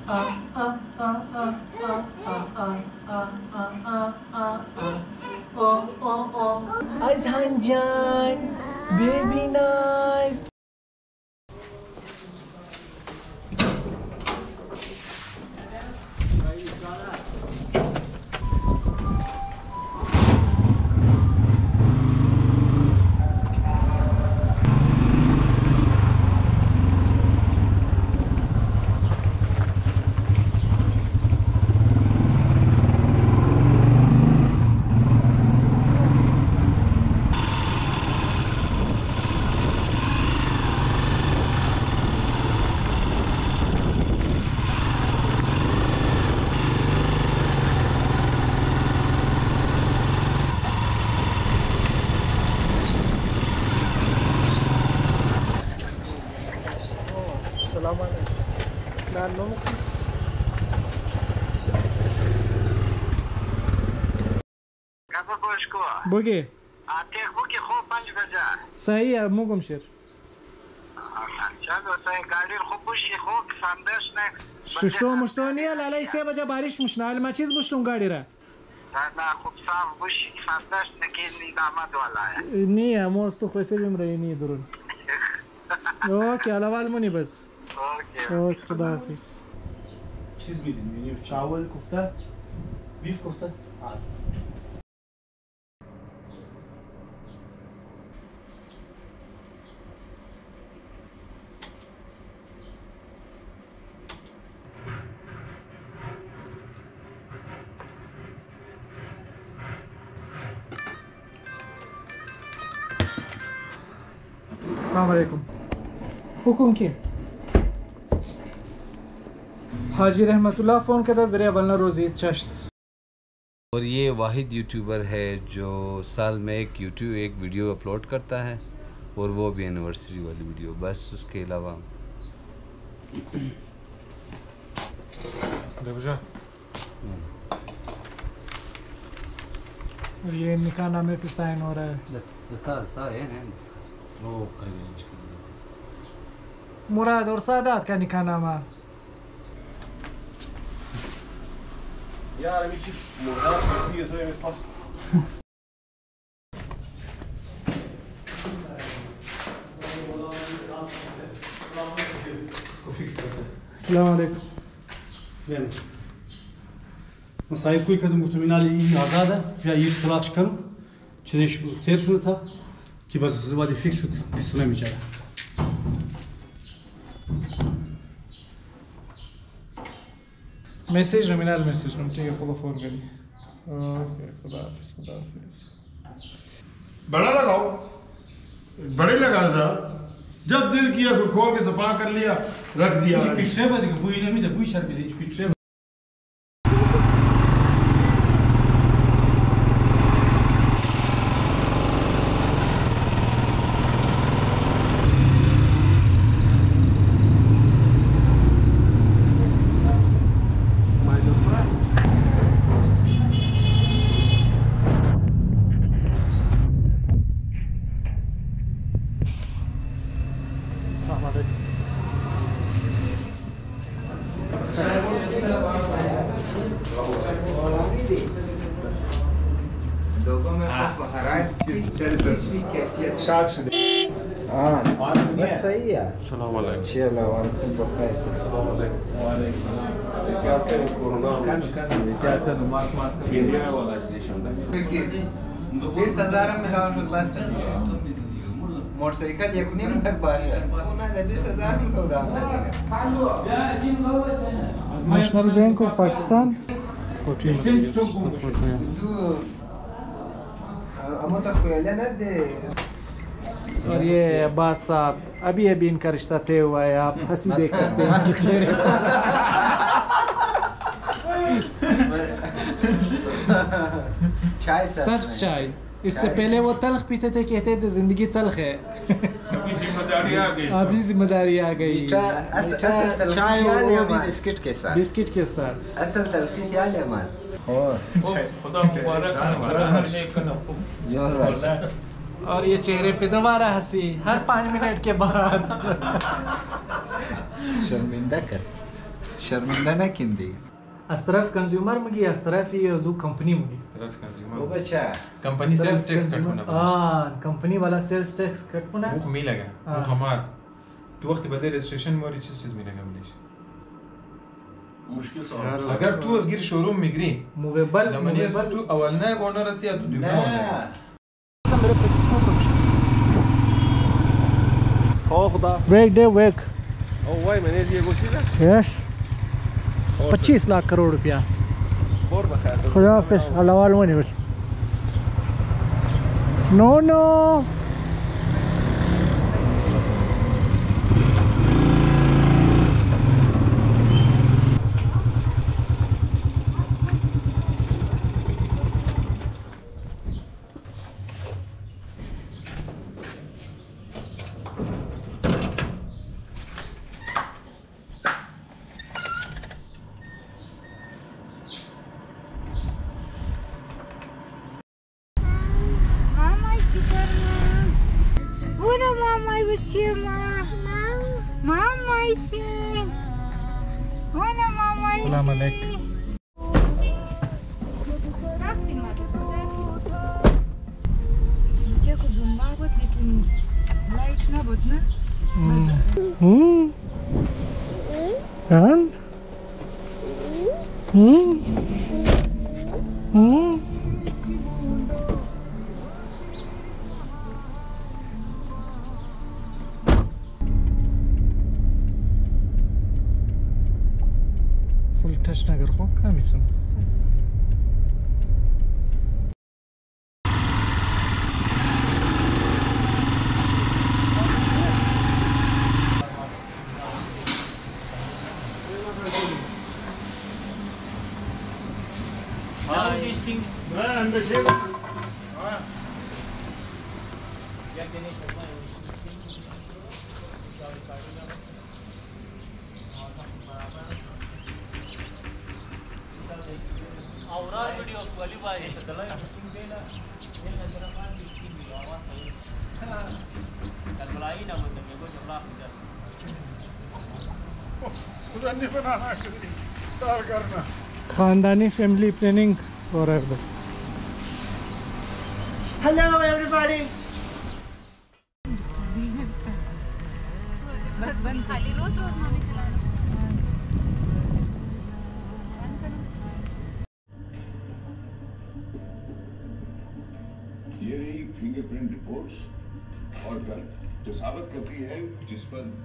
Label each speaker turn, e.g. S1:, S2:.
S1: Azhan Jan, baby nice.
S2: بگی
S3: آتیخ بگی خوب 5 بجه
S2: صحیح ہے موگم شیر
S3: چلو صحیح گاڑی خوب بشی خوب سندش نه
S2: ششتو نیه لالی 3 بجه باریش مشنه حالا ما چیز بشتون گاڑی را
S3: نه خوب صاف بشی سندش نکین نیدامد والا
S2: نیه موستو خویسه بیم رایی نیه درون اوکی حالا والمونی بس اوکی خدا حافظ
S4: چیز میدین چاول کوفته بیف کوفته
S2: السلام علیکم حکم کی حاجی رحمت اللہ فون کرتا برے بلنا روزی چشت
S5: और ये वाहिद YouTuber है जो साल में एक वीडियो अपलोड करता है और वो भी एनिवर्सरी वाली वीडियो बस उसके अलावा
S2: और ये निकाह नामे पे साइन हो रहा है मुराद और सादात का निकाह नामा
S4: यार अभी मुर्दा ये तो मेरे पास
S2: अस्सलाम वालेकुम
S4: मसाइब कोई कदम मुतमिनाली आज़ाद है या ये इस्तेलाक शिकन चीज़ें तेर शुरू था कि बस ज़बादी फिक्स दिस्तुना मिचारा
S2: मैसेज नॉमिनल मैसेज हम ठीक है खुदा फोन करी ओके खुदा हाफिज़
S6: बड़ा लगाओ बड़े लगा जरा जब दिल किया तो खोल के सफा कर लिया रख दिया
S4: पिछले बार बुई नहीं मिला बुई शर्मी नहीं पिछले
S2: शाक
S7: हाँ बस सही है
S6: सलाम वालेकुम
S7: चलो वालेकुम बखैर
S6: सलाम वालेकुम क्या करें कोरोना
S5: क्या करूं मास्क
S6: केंद्रीय वाला स्टेशन है
S7: 20,000 में लाओ तो बस चल जाए मोटरसाइकिल एक नहीं तक बात है ना 20,000 में सौदा
S2: नेशनल बैंक ऑफ पाकिस्तान और ये अब्बास साहब अभी इनका रिश्ता तय हुआ है आप हंसी देख सकते हैं इनके चेहरे पर सब्ज चाय इससे पहले वो तल्ख पीते थे कहते थे जिंदगी तल्ख है अभी जिम्मेदारी आ गई
S7: चाय और बिस्किट के साथ असल तलखी क्या ले मान
S6: खुदा मुबारक
S2: और ये चेहरे पे दोबारा हंसी हर 5 मिनट के बाद
S7: शर्मिंदा कर शर्मिंदा ना किंदी
S2: از طرف کنزیومر میگی از طرف زو کمپنی میگی
S8: طرف کنزیومر
S7: वो बच्चा
S8: कंपनी सेल्स टैक्स कट होना
S2: कंपनी वाला सेल्स टैक्स कट होना
S8: वो मिलेगा वो हमार तो वक्त बदले रजिस्ट्रेशन मोरी चीज मिलेगा बोलिश
S6: मुश्किल सवाल
S8: अगर तू असगिर शोरूम मिगरी
S2: موویبل
S8: لما نيس تو اولنا اونر اسيا تو دي
S2: मेरे प्रतिस्पर्धा वेक डे वेक
S6: वाई मैंने ये गोशीला
S2: यस 25 लाख करोड़ रुपया
S6: और बखैर
S2: खुदा हाफिज अल्लाह वालों ने बस नो नो Salam alaikum. Full touch nagar ho kamisun. खानदानी फैमिली प्लानिंग हो रहा है।
S1: Hello everybody.
S9: बस बंद खाली रोज रोज मम्मी चला
S10: ये रही फिंगरप्रिंट रिपोर्ट्स और गंध जो साबित करती है जिस पर